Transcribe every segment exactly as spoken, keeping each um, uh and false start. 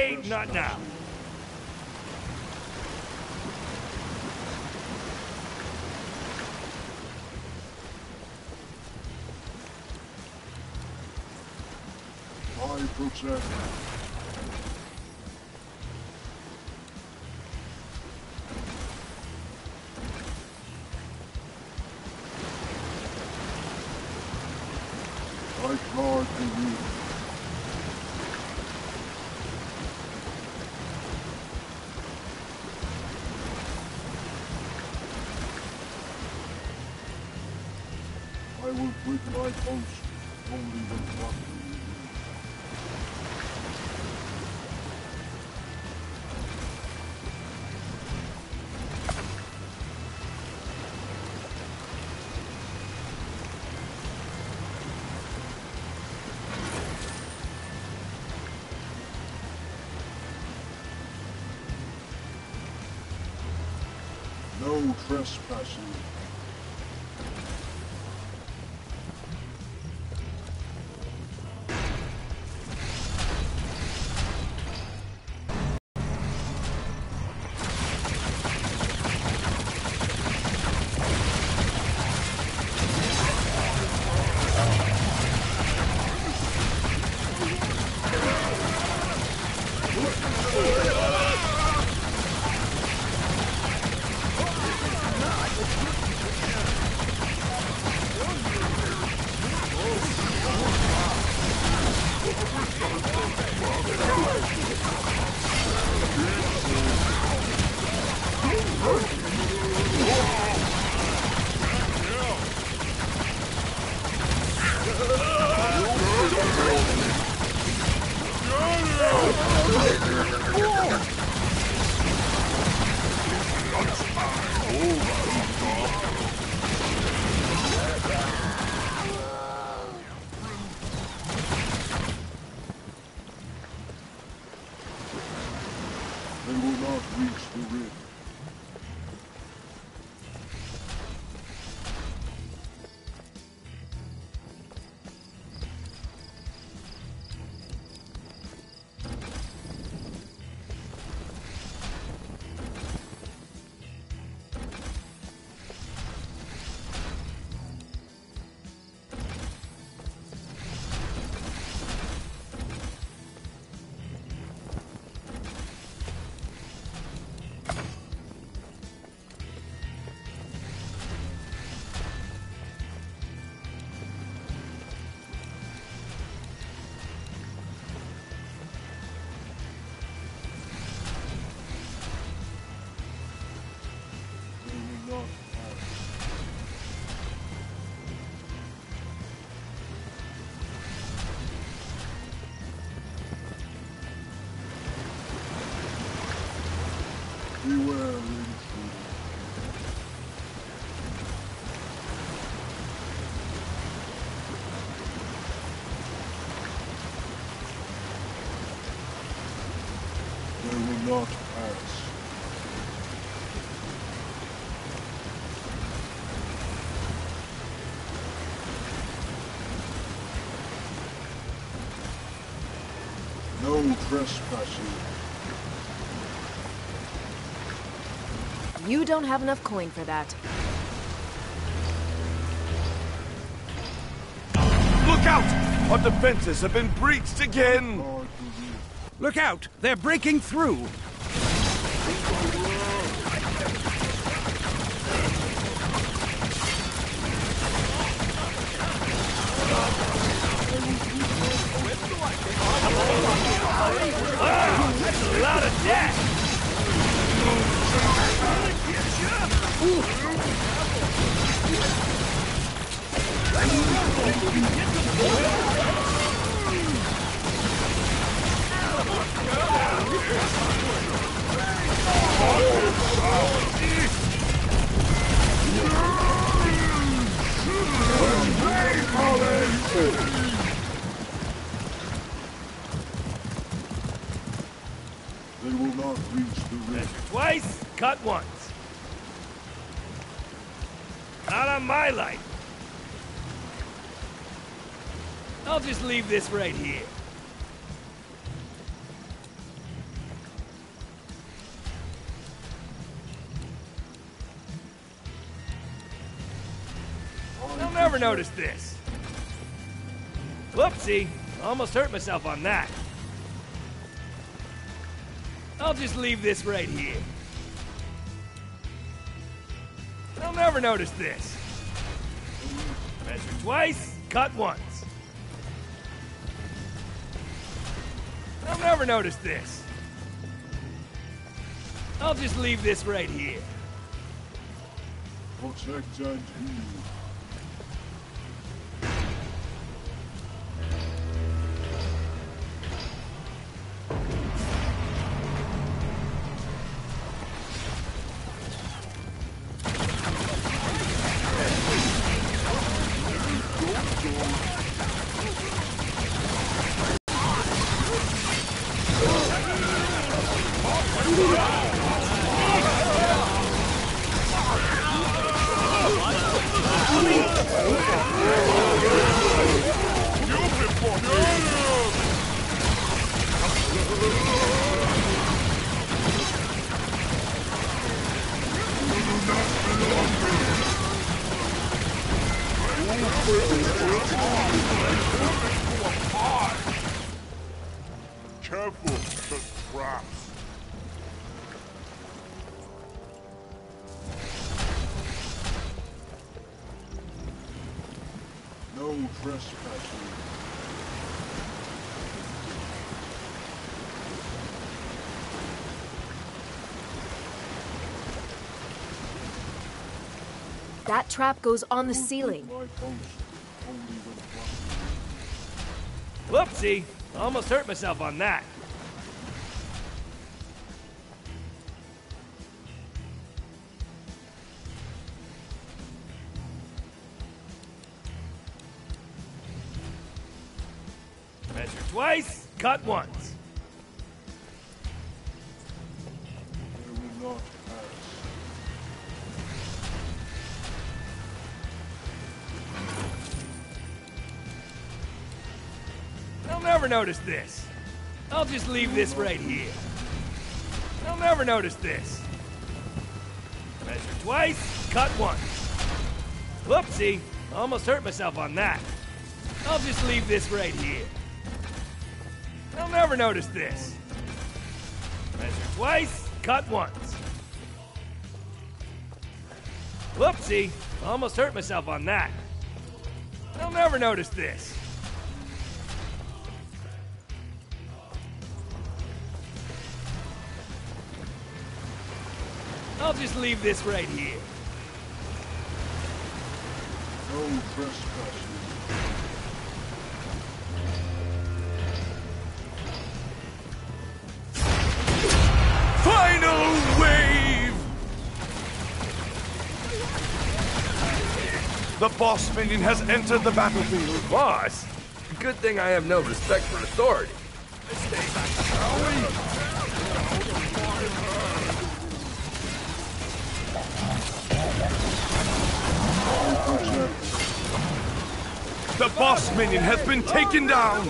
Wait, not now. I protect. I guard the room. I will quit my post only when properly. No trespassing. They will not reach the rim. Beware, intruder. They will not pass. No trespassing. You don't have enough coin for that. Look out! Our defenses have been breached again! Look out! They're breaking through! Ah, that's a lot of death! They will not reach the rim. Measure twice, cut once. Not on my life. I'll just leave this right here. I'll never notice this. Whoopsie, almost hurt myself on that. I'll just leave this right here. I'll never notice this. Measure twice, cut once. I'll never notice this. I'll just leave this right here. Protect and heal. Careful, the traps. No trespassing. That trap goes on the ceiling. My post only when trusted. Whoopsie, almost hurt myself on that. Measure twice, cut once. They will not pass. I'll never notice this. I'll just leave this right here. I'll never notice this. Measure twice, cut once. Whoopsie, almost hurt myself on that. I'll just leave this right here. I'll never notice this. Measure twice, cut once. Whoopsie, almost hurt myself on that. I'll never notice this. I'll just leave this right here. No trespassing. Final wave! The boss minion has entered the battlefield. Boss? Good thing I have no respect for authority. The boss minion has been taken down.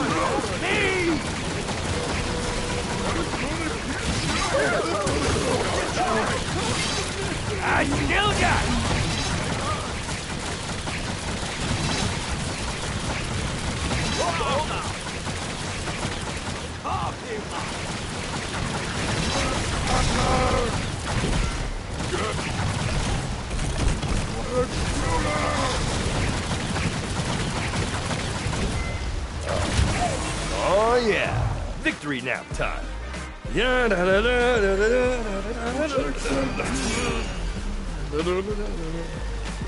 I still got it. Oh yeah, victory nap time. Yeah, da, da, da, da, da, da, da, da, da, da, da.